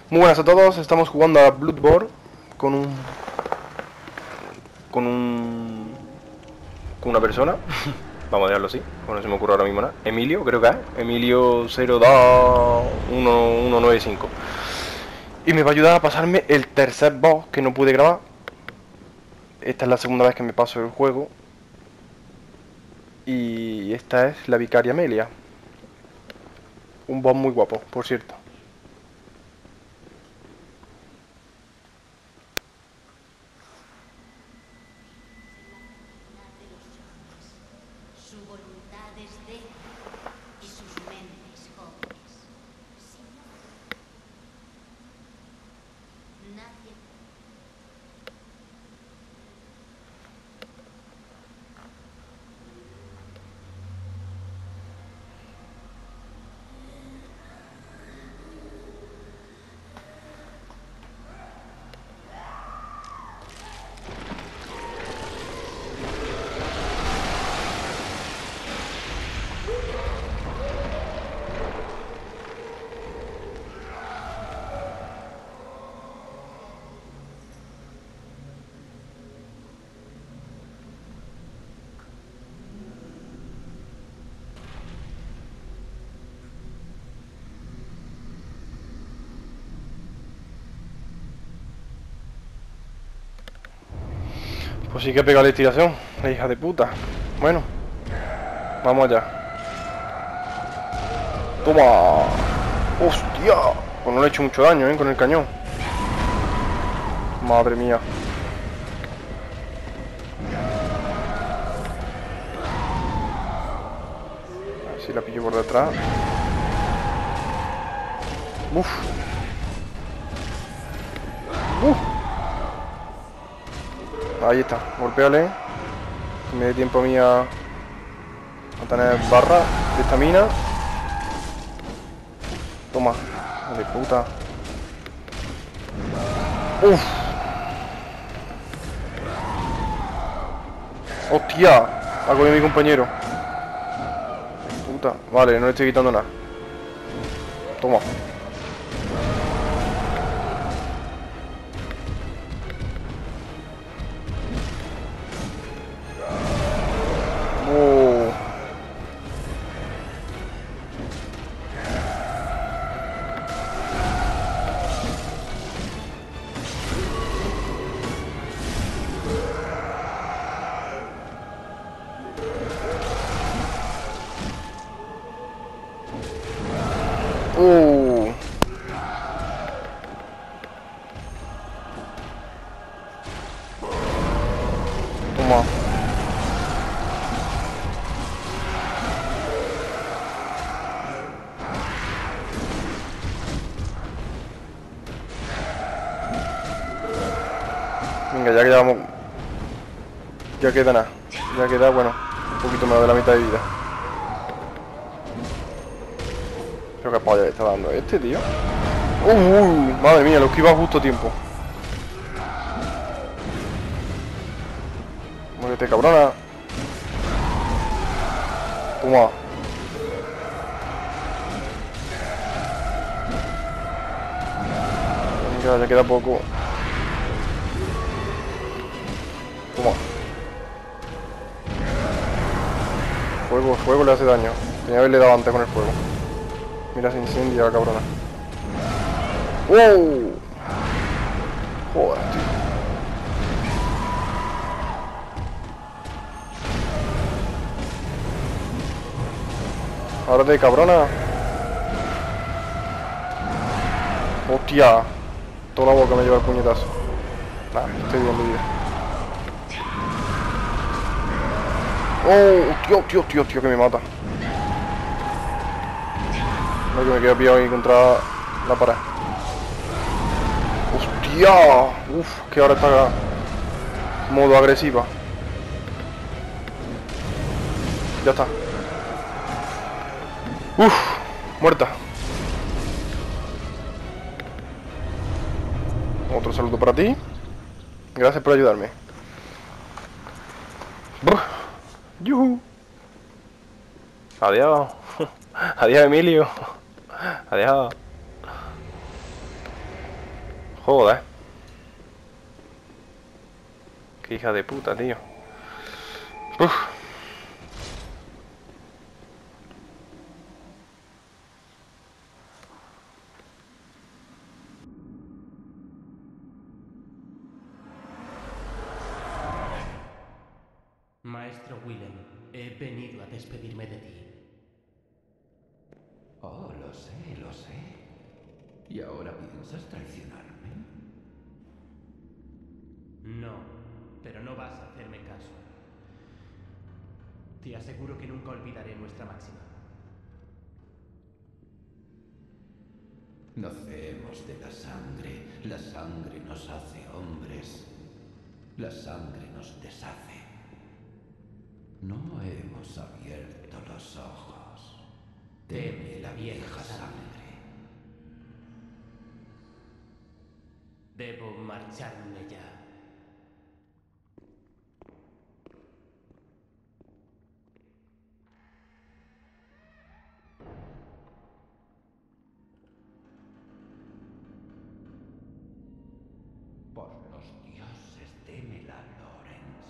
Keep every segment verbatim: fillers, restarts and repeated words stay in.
Muy buenas a todos, estamos jugando a Bloodborne con un... con un... con una persona. Vamos a dejarlo así, bueno, se me ocurre ahora mismo nada. Emilio, creo que es, Emilio cero dos uno nueve cinco. Y me va a ayudar a pasarme el tercer boss que no pude grabar. Esta es la segunda vez que me paso el juego. Y esta es la Vicaria Amelia. Un boss muy guapo, por cierto. Su voluntad es débil y sus mentes jóvenes. Si no, nadie. Pues sí que pega la estiración, la hija de puta. Bueno, vamos allá. Toma. Hostia. Pues no le he hecho mucho daño, eh, con el cañón. Madre mía. A ver si la pillo por detrás. Uf. Uf. Ahí está, golpéale. Que me dé tiempo a mí a, a tener barra de estamina. Toma, de puta. Uf. Hostia, ha cogido mi compañero. Puta, vale, no le estoy quitando nada. Toma. Oh. Uh. Toma. Venga, ya quedamos. Ya queda nada. Ya queda, bueno, un poquito menos de la mitad de vida. Creo que polla le está dando este, tío. Uh, uh, madre mía, lo esquiva justo a tiempo. Muérete, cabrona. Toma. Venga, ya queda poco. Toma. Fuego, fuego le hace daño. Tenía que haberle dado antes con el fuego. Mira, se incendia la cabrona. ¡Oh! Joder, tío. Ahora de cabrona. Hostia. Toda la boca me lleva el puñetazo. Nah, estoy bien de vida. Oh, tío, tío, tío, tío, que me mata. No, que me quedo pillado ahí contra la pared. Hostia. Uf, que ahora está modo agresiva. Ya está. Uf, muerta. Otro saludo para ti. Gracias por ayudarme. Brr. Yuhu. Adiós. Adiós, Emilio. Adiós. Joder. Qué hija de puta, tío. Uf. Maestro Willem, he venido a despedirme de ti. Oh, lo sé, lo sé. ¿Y ahora piensas traicionarme? No, pero no vas a hacerme caso. Te aseguro que nunca olvidaré nuestra máxima. Nacemos de la sangre. La sangre nos hace hombres. La sangre nos deshace. No hemos abierto los ojos. Teme la vieja sangre. Debo marcharme ya. Por los dioses de Melalorens.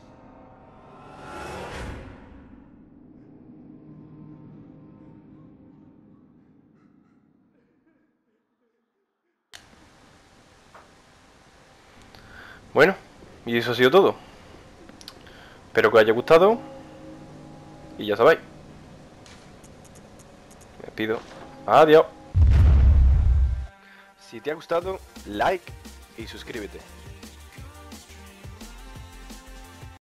Bueno, y eso ha sido todo. Espero que os haya gustado. Y ya sabéis. Me despido. Adiós. Si te ha gustado, like y suscríbete.